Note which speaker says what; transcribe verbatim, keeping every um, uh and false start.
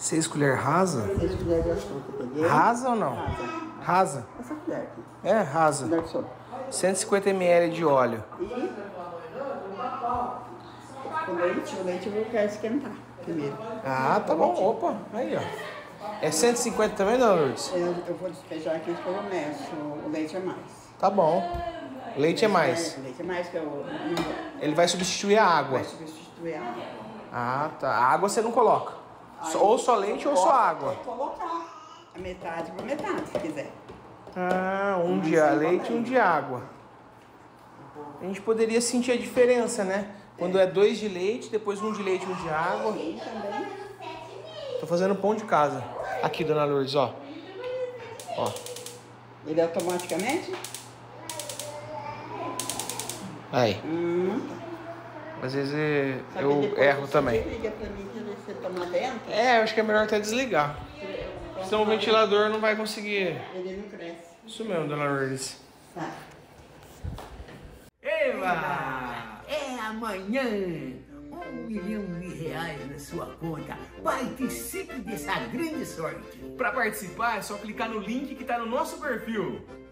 Speaker 1: Seis colheres rasa?
Speaker 2: Seis colheres de açúcar, peguei.
Speaker 1: Rasa ou não?
Speaker 2: Rasa.
Speaker 1: Rasa?
Speaker 2: Essa colher aqui.
Speaker 1: É, rasa.
Speaker 2: Colher de sopa.
Speaker 1: cento e cinquenta mililitros de óleo.
Speaker 2: E o leite, o leite eu quero esquentar primeiro.
Speaker 1: Ah, tá bom. Opa, aí, ó. É cento e cinquenta também, dona Lourdes?
Speaker 2: Eu, eu vou despejar aqui, depois eu meço. O leite é mais.
Speaker 1: Tá bom. Leite é mais.
Speaker 2: É, leite é mais que eu...
Speaker 1: Ele vai substituir a água.
Speaker 2: Vai substituir a água.
Speaker 1: Ah, tá. A água você não coloca.
Speaker 2: Aí,
Speaker 1: ou só leite ou só água.
Speaker 2: Pode colocar a metade por metade, se quiser.
Speaker 1: Ah, um de leite e um de água. A gente poderia sentir a diferença, né? Quando é dois de leite, depois um de leite e um de água.
Speaker 2: Sim, também.
Speaker 1: Tô fazendo pão de casa. Aqui, dona Lourdes, ó. Ó.
Speaker 2: Ele automaticamente?
Speaker 1: Aí.
Speaker 2: Hum.
Speaker 1: Às vezes é,
Speaker 2: Sabe,
Speaker 1: eu
Speaker 2: depois
Speaker 1: erro
Speaker 2: você
Speaker 1: também.
Speaker 2: Liga pra mim que você toma dentro.
Speaker 1: É, eu acho que é melhor até desligar. Senão o ventilador não vai conseguir.
Speaker 2: Ele não cresce.
Speaker 1: Isso mesmo, dona Lourdes.
Speaker 2: Tá.
Speaker 3: Eva! É amanhã! Um milhão de reais na sua conta. Participe dessa grande sorte.
Speaker 4: Para participar é só clicar no link que está no nosso perfil.